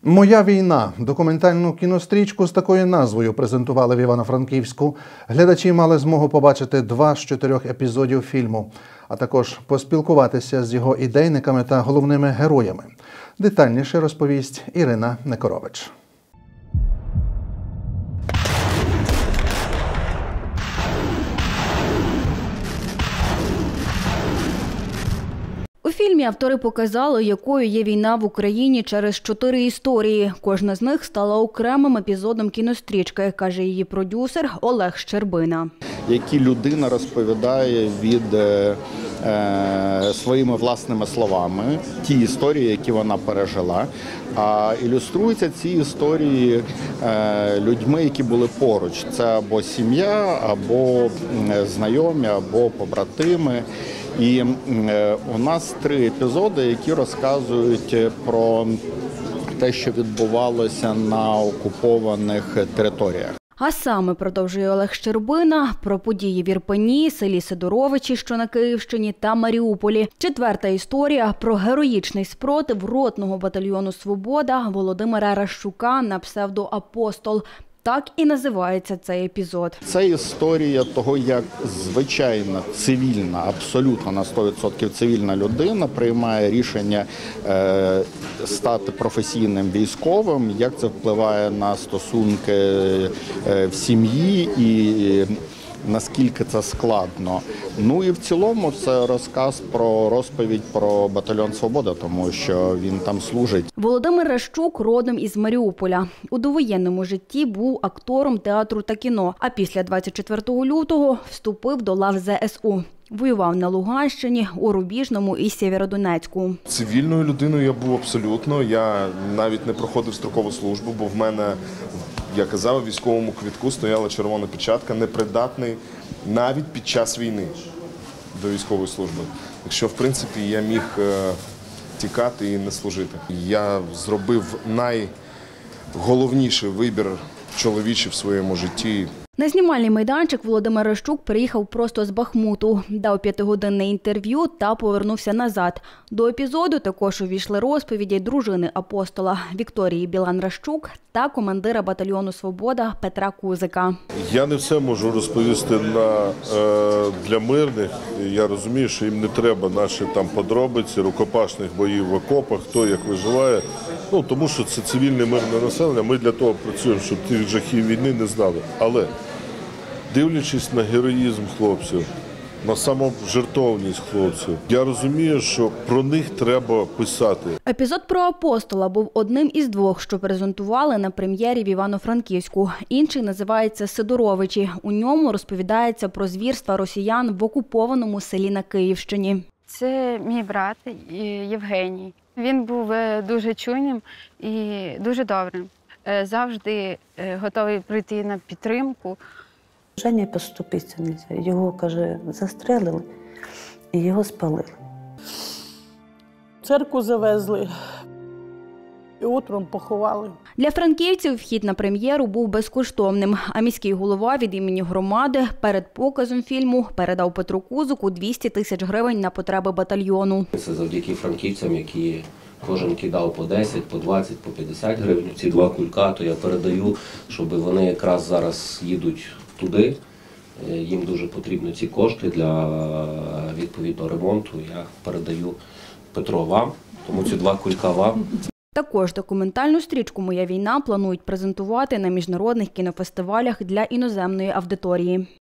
«Моя війна» – документальну кінострічку з такою назвою презентували в Івано-Франківську. Глядачі мали змогу побачити 2 з 4 епізодів фільму, а також поспілкуватися з його ідейниками та головними героями. Детальніше розповість Ірина Некорович. У фільмі автори показали, якою є війна в Україні через 4 історії. Кожна з них стала окремим епізодом кінострічки, каже її продюсер Олег Щербина. Які людина розповідає своїми власними словами ті історії, які вона пережила. А ілюструються ці історії людьми, які були поруч. Це або сім'я, або знайомі, або побратими. І у нас 3 епізоди, які розказують про те, що відбувалося на окупованих територіях. А саме, продовжує Олег Щербина, про події в Ірпені, селі Сидоровичі, що на Київщині, та Маріуполі. 4-та історія про героїчний спротив ротного батальйону «Свобода» Володимира Ращука на псевдо «Апостол». Так і називається цей епізод. Це історія того, як звичайна цивільна, абсолютно на 100% цивільна людина приймає рішення стати професійним військовим, як це впливає на стосунки в сім'ї і наскільки це складно. Ну і в цілому це розповідь про батальйон «Свобода», тому що він там служить. Володимир Ращук родом із Маріуполя. У довоєнному житті був актором театру та кіно, а після 24 лютого вступив до лав ЗСУ. Воював на Луганщині, у Рубіжному і Сєвєродонецьку. Цивільною людиною я був абсолютно. Я навіть не проходив строкову службу, бо в мене, я казав, у військовому квитку стояла червона печатка, непридатний навіть під час війни до військової служби. Якщо, в принципі, я міг тікати і не служити. Я зробив найголовніший вибір чоловічий в своєму житті. На знімальний майданчик Володимир Ращук приїхав просто з Бахмуту, дав 5-годинне інтерв'ю та повернувся назад. До епізоду також увійшли розповіді дружини апостола Вікторії Білан-Ращук та командира батальйону «Свобода» Петра Кузика. Я не все можу розповісти для мирних. Я розумію, що їм не треба наші там подробиці, рукопашних боїв в окопах, хто як виживає. Тому що це цивільне мирне населення. Ми для того працюємо, щоб тих жахів війни не знали. Але дивлячись на героїзм хлопців, на саможертовність хлопців, я розумію, що про них треба писати. Епізод про апостола був одним із 2, що презентували на прем'єрі в Івано-Франківську. Інший називається «Сидоровичі». У ньому розповідається про звірства росіян в окупованому селі на Київщині. Це мій брат Євгеній. Він був дуже чуйним і дуже добрим. Завжди готовий прийти на підтримку. Женя поступитися не можна. Його, каже, застрелили і його спалили. Церкву завезли і утром поховали. Для франківців вхід на прем'єру був безкоштовним, а міський голова від імені громади перед показом фільму передав Петру Кузику 200 тисяч гривень на потреби батальйону. Це завдяки франківцям, які кожен кидав по 10, по 20, по 50 гривень. Ці 2 кулька, то я передаю, щоб вони якраз зараз їдуть туди. Їм дуже потрібні ці кошти для відповідного ремонту. Я передаю, Петро, вам, тому ці 2 кулька вам. Також документальну стрічку «Моя війна» планують презентувати на міжнародних кінофестивалях для іноземної аудиторії.